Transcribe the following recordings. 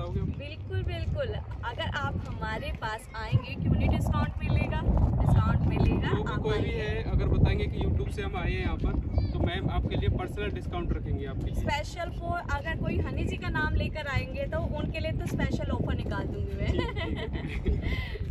बताओगे? बिल्कुल बिल्कुल, अगर आप हमारे पास आएंगे क्यों नहीं डिस्काउंट मिलेगा, डिस्काउंट मिलेगा। जो भी कोई भी है अगर बताएंगे कि यूट्यूब से हम आए हैं यहाँ पर, तो मैम आपके लिए पर्सनल डिस्काउंट रखेंगे आपके लिए। स्पेशल फॉर अगर कोई हनी जी का नाम लेकर आएंगे तो उनके लिए तो स्पेशल ऑफर निकाल दूंगी मैं।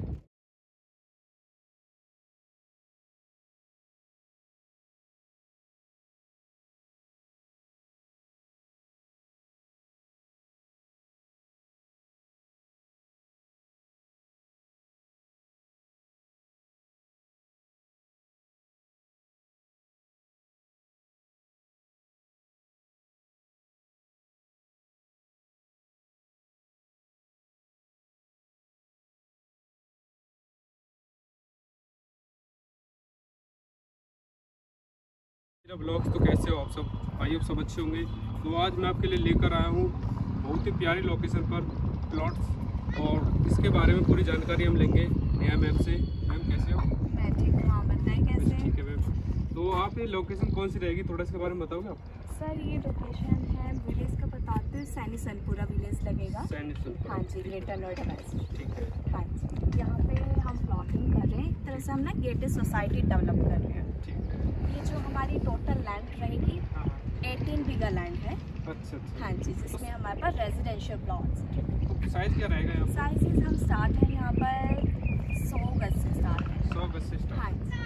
मेरा ब्लॉग्स तो कैसे हो आप सब भाई, आप सब अच्छे होंगे। तो आज मैं आपके लिए लेकर आया हूँ बहुत ही प्यारी लोकेशन पर प्लॉट्स, और इसके बारे में पूरी जानकारी हम लेंगे नेहा मैम से। मैम कैसे हो? मैं ठीक हूँ, आप बताएं कैसे? ठीक है मैम। तो आप ये लोकेशन कौन सी रहेगी, थोड़ा इसके बारे में बताओगे आप? सर ये लोकेशन है विलेज का बताते हैं, सैनी सनपुरा विलेज लगेगा। सैनिक। हाँ जी, ग्रेटर नोएडा वेस्ट। ठीक है। हाँ जी, यहाँ पे हम प्लॉटिंग कर रहे हैं, एक तरह से हम ना गेटेड सोसाइटी डेवलप कर रहे हैं। ठीक है। ये जो हमारी टोटल लैंड रहेगी हाँ 18 बीघा लैंड है। अच्छा अच्छा। हाँ जी, जिसमें हमारे पास रेजिडेंशियल प्लॉट्स हैं। तो साइज़ क्या रहेगा यहाँ पर? साइजेस हम स्टार्ट है यहाँ पर 100 गज से स्टार्ट है। 100 गज से स्टार्ट? हाँ जी।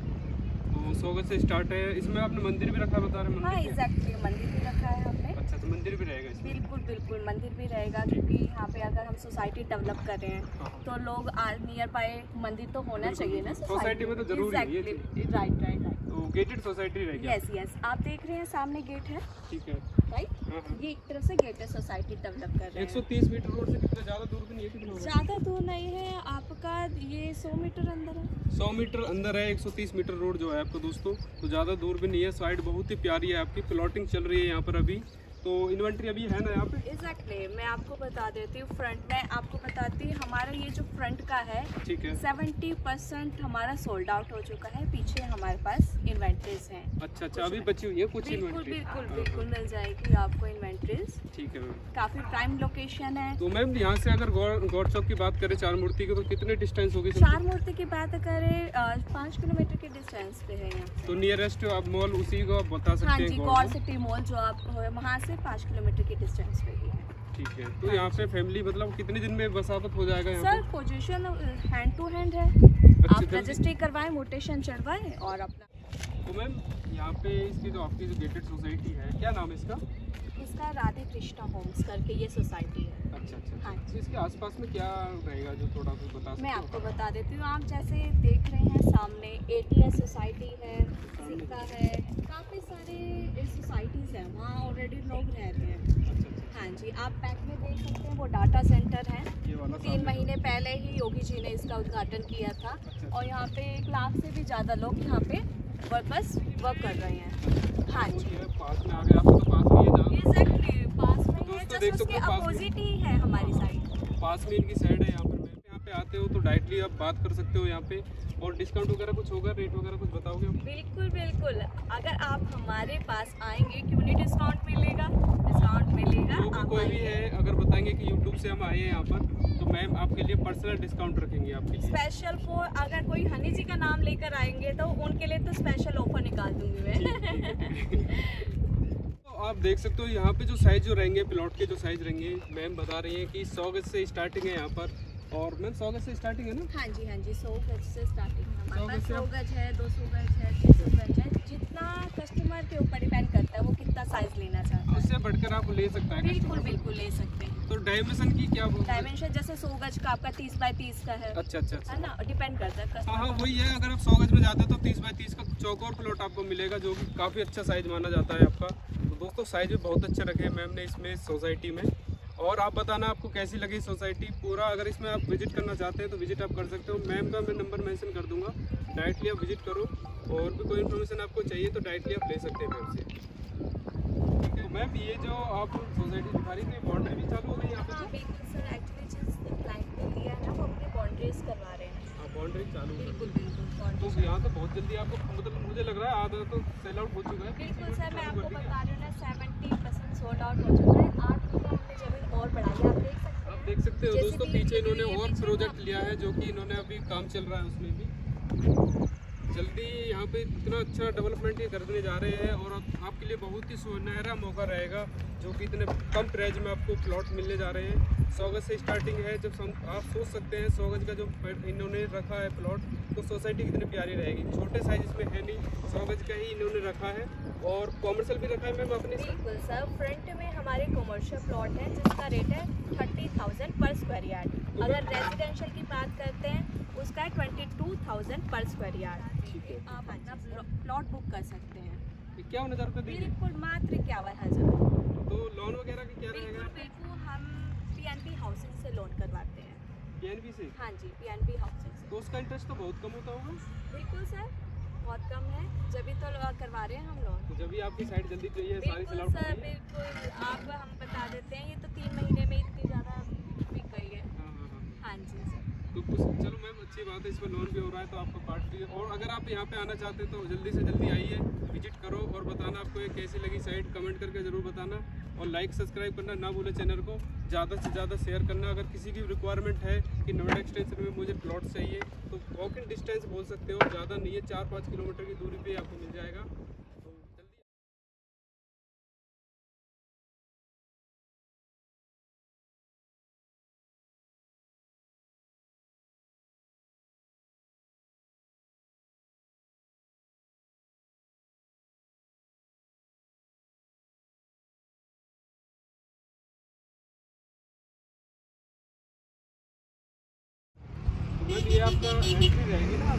तो 100 गज से स्टार्ट है। इसमें आपने मंदिर भी रखा बता रहे हैं? हाँ मंदिर एग्जैक्टली, मंदिर भी रखा है हमने। अच्छा, तो मंदिर भी रहेगा इसमें? बिल्कुल बिल्कुल, मंदिर भी रहेगा, क्योंकि यहाँ पे अगर हम सोसाइटी डेवलप कर रहे हैं हाँ। तो लोग नियर बाय मंदिर तो होना चाहिए ना सोसाइटी में, तो जरूरी है ये चीज़। Right right right. तो गेटेड सोसाइटी रहेगी? यस यस, आप देख रहे हैं सामने गेट है, ठीक है। राइट? हाँ हाँ। ये एक तरह से गेटेड सोसाइटी डेवलप कर रहे हैं। 130 मीटर रोड से कितना ज़्यादा दूर भी नहीं है? कितना होगा? ज़्यादा दूर नहीं है आपका, ये 100 मीटर अंदर है। 100 मीटर अंदर है 130 मीटर रोड जो है आपको दोस्तों, तो ज़्यादा दूर भी नहीं है। साइड बहुत ही प्यारी है आपकी, प्लॉटिंग चल रही है यहाँ पर अभी। तो इन्वेंट्री अभी है ना यहाँ पे? एग्जैक्टली, मैं आपको बता देती हूँ फ्रंट में, आपको बताती हूँ हमारा ये जो फ्रंट का है, ठीक है। 70% हमारा सोल्ड आउट हो चुका है। पीछे हमारे पास इन्वेंट्रीज हैं। अच्छा अच्छा, अभी बची हुई है कुछ बिल्कुल इन्वेंट्री? बिल्कुल बिल्कुल मिल जाएगी आपको इन्वेंट्रीज। ठीक है मैम। काफ़ी प्राइम लोकेशन है। तो मैम यहाँ से अगर गौर चौक की बात करें, चार मूर्ति की, तो कितने डिस्टेंस होगी? चार मूर्ति की बात करें 5 किलोमीटर के डिस्टेंस पे है यहाँ। तो नियरेस्ट आप मॉल उसी को आप बता सकते हाँ हैं? जी, गौर सिटी मॉल जो आप वहाँ से 5 किलोमीटर की डिस्टेंस पे ही है। ठीक है। तो यहाँ पे फैमिली मतलब कितने दिन में बसावत हो जाएगा यहाँ sir position hand to hand है, आप रजिस्ट्री करवाएं, मोटेशन चढ़वाएं और अपना। तो मैम यहाँ पे इसकी जो आपकी जो गेटेड सोसाइटी है, क्या नाम है इसका? इसका राधे कृष्णा होम्स करके ये सोसाइटी है। अच्छा अच्छा। हाँ तो इसके आसपास में क्या रहेगा जो थोड़ा सा बता सकते मैं हो? आपको बता देती हूँ, आप जैसे देख रहे हैं सामने ATS सोसाइटी है, सिक्का है, काफ़ी सारे सोसाइटीज़ हैं, वहाँ ऑलरेडी लोग रह रहे हैं। अच्छा अच्छा। हाँ जी, आप बैक में देख सकते हैं वो डाटा सेंटर है। ये वाला 3 महीने पहले ही योगी जी ने इसका उद्घाटन किया था। अच्छा। और यहाँ पे 1 लाख से भी ज़्यादा लोग यहाँ पे वर्कर्स वर्क कर रहे हैं। हाँ जी, ये पास में आ गया, आपको तो पास में ही है एग्जैक्टली पास में ही है, दोस्तों देख जस्ट सकते उसके हो पास में। अपोजिट ही है हमारी साइड। पास में इनकी साइड है यहाँ पर। मैम यहाँ पे आते हो तो डायरेक्टली आप बात कर सकते हो यहाँ पे, और डिस्काउंट वगैरह कुछ होगा, रेट वगैरह कुछ बताओगे आप? बिल्कुल बिल्कुल, अगर आप हमारे पास आएंगे क्यों नहीं डिस्काउंट मिलेगा, डिस्काउंट मिलेगा। जो भी कोई भी है अगर बताएंगे कि यूट्यूब से हम आए हैं यहाँ पर, तो मैम आपके लिए पर्सनल डिस्काउंट रखेंगे आपके लिए। स्पेशल फॉर अगर कोई हनी जी का नाम लेकर आएंगे तो उनके लिए तो स्पेशल ऑफर निकाल दूंगी मैं। तो आप देख सकते हो यहाँ पे जो साइज जो रहेंगे, प्लॉट के जो साइज रहेंगे, मैम बता रही हैं कि 100 गज से स्टार्टिंग है यहाँ पर। और मैम 100 गज से स्टार्टिंग है ना? हाँ जी 100 गज से स्टार्टिंग है हमारे 100 पास। गज से 100 गज है, 200 गज है, 300 गज है, जितना कस्टमर के ऊपर डिपेंड करता है वो कितना साइज लेना चाहता है। उससे बढ़कर आप ले सकता है बिल्कुल customer। बिल्कुल ले सकते हैं। तो डायमेंशन की क्या डायमेंशन जैसे 100 गज का आपका 30 बाय 30 का है। अच्छा अच्छा अच्छा। है ना, डिपेंड करता है हाँ कस्टमर। हाँ वही है, अगर आप 100 गज में जाते हो तो 30 बाय 30 का चौकोर प्लॉट आपको मिलेगा, जो कि काफ़ी अच्छा साइज माना जाता है आपका। तो दोस्तों साइज भी बहुत अच्छे रखे हैं मैम ने इसमें सोसाइटी में। और आप बताना आपको कैसी लगी सोसाइटी पूरा। अगर इसमें आप विजिट करना चाहते हैं तो विजिट आप कर सकते हो। मैम का मैं नंबर मेंशन कर दूंगा, डायरेक्टली आप विजिट करो। और भी कोई इन्फॉर्मेशन आपको चाहिए तो डायरेक्टली आप ले सकते हैं मैम से। ठीक है मैम, ये जो आप सोसाइटी दिखा रही थी, बाउंड्री भी चालू हो गई यहाँ पे? हाँ बिल्कुल सर, एक्चुअली जिस क्लाइंट ने लिया है ना वो अपनी बाउंड्रीज करवा रहे हैं। हाँ बाउंड्री चालू है। बिल्कुल बिल्कुल तो बाउंड्रीज। यहाँ तो बहुत जल्दी आपको मतलब मुझे लग रहा है आधा तो सेल आउट हो चुका है। बिल्कुल सर, मैं आपको बता रही हूँ ना 70% सोल्ड आउट हो चुका है। 8 हमने जमीन और बढ़ाई है, आप सकते हो दोस्तों, पीछे इन्होंने और प्रोजेक्ट लिया है जो कि इन्होंने अभी काम चल रहा है उसमें भी। जल्दी यहाँ पे इतना अच्छा डेवलपमेंट ये करने जा रहे हैं और आपके लिए बहुत ही सुनहरा मौका रहेगा, जो कि इतने कम प्राइस में आपको प्लॉट मिलने जा रहे हैं। 100 गज से स्टार्टिंग है। जब आप सोच सकते हैं 100 गज का जो इन्होंने रखा है प्लॉट, तो सोसाइटी कितनी प्यारी रहेगी। छोटे साइज इसमें है नहीं, 100 गज का ही इन्होंने रखा है और कॉमर्शियल भी रखा है मैम अपने। बिल्कुल सर, फ्रंट में हमारे कमर्शियल प्लॉट है जिसका रेट है 30,000 पर स्क्वायर यार्ड। अगर रेजिडेंशियल की बात करते हैं उसका है 22,000 पर स्क्वायर यार्ड। आप अपना प्लॉट बुक कर सकते हैं 51,000 रुपये दीजिए। बिल्कुल मात्र 51,000। तो लोन वगैरह का क्या रहेगा? बिल्कुल हम पीएनबी हाउसिंग से लोन करवाते हैं। पीएनबी से? हाँ जी, पीएनबी हाउसिंग से। तो उसका इंटरेस्ट तो बहुत कम होता होगा? बिल्कुल सर, बहुत कम है, जब भी तो करवा रहे हैं हम लोन। तो जब भी आपकी साइड जल्दी चाहिए सारी बिल्कुल सलाह सर, बिल्कुल आप हम बता देते हैं, ये तो 3 महीने में इतनी ज़्यादा बिक गई है। हाँ जी सर। तो कुछ चलो मैम अच्छी बात है, इसमें लोन भी हो रहा है तो आपको पार्ट भी। और अगर आप यहाँ पे आना चाहते हैं तो जल्दी से जल्दी आइए, विजिट करो और बताना आपको ये कैसी लगी साइट, कमेंट करके ज़रूर बताना। और लाइक सब्सक्राइब करना ना भूले चैनल को, ज़्यादा से ज़्यादा शेयर करना। अगर किसी की रिक्वायरमेंट है कि नोएडा एक्सटेंशन में मुझे प्लॉट चाहिए तो वॉकिंग डिस्टेंस बोल सकते हो, ज़्यादा नहीं है, 4-5 किलोमीटर की दूरी पे आपको मिल जाएगा। तो मैम ये आपका एंट्री रहेगी ना,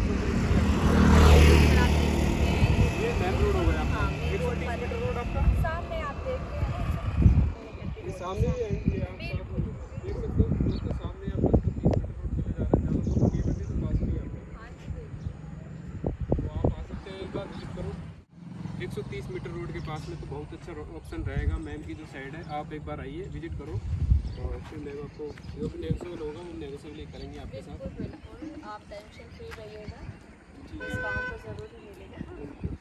ये मेन रोड हो गया आपका, 130 मीटर रोड आपका सामने आप देखते हैं, ये सामने ही एंट्री है। आप देख सकते हो दोस्तों, सामने आपको 130 मीटर रोड चले जा रहा है। ज़्यादा तो ये भी तो पास नहीं है आपको, तो आप आ सकते हैं, एक बार विजिट करो। 130 मीटर रोड के पास में तो बहुत अच्छा ऑप्शन रहेगा। मैम की जो साइड है आप एक बार आइए, विजिट करो और फिर मैम आपको जो भी नेगोशिएबल होगा वो नेगोशिएबल करेंगे आपके साथ। बिल्कुल आप टेंशन फ्री रहिएगा, इस काम को ज़रूर मिलेगा।